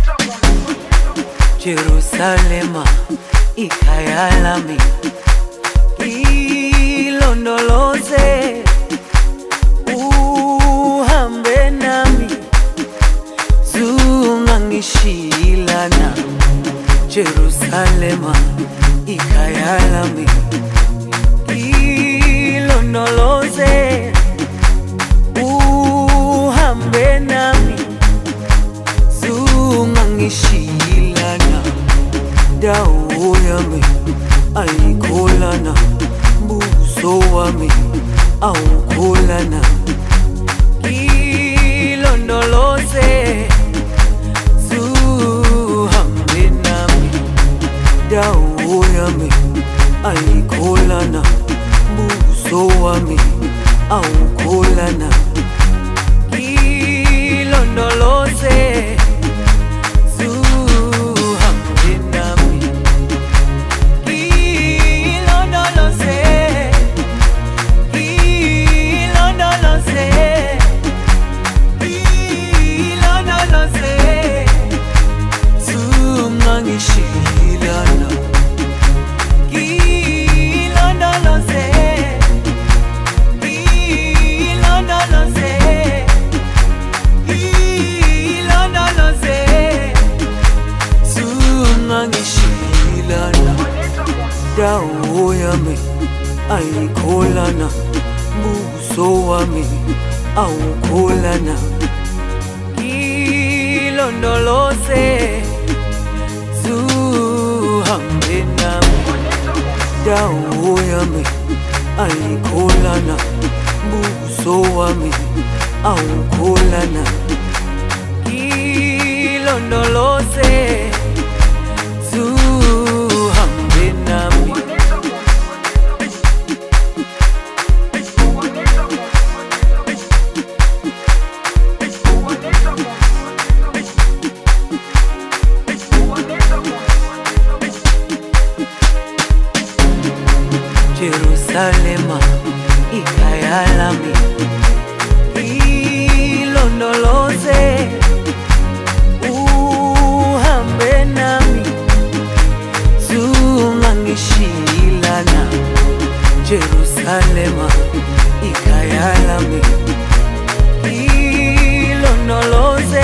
Jerusalema ikhaya lami, ilondoloze uhambe nami, zungangishilana. Jerusalema ikhaya lami, ilondoloze uhambe nami, zungangishilana. Dawo yami ayikholana, mbuso wami awukholana. Ilondoloze zuhambe nami. Dawo yami ayikholana, mbuso wami awukholana. Ilondoloze dawo yami ayikholana, mbuso wami awukholana. Ilondoloze zuhambe nami. Dawo yami ayikholana, mbuso wami awukholana. Ilondoloze zuhambe nami. Jerusalema ikhaya lami, ilondoloze uhambe nami, zungangishilana. Jerusalema ikhaya lami, ilondoloze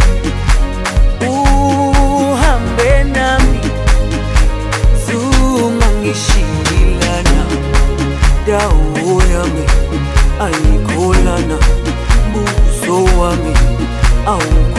uhambe nami, zungangishilana. Dawo yami ayikholana, mbuso wami awukholana.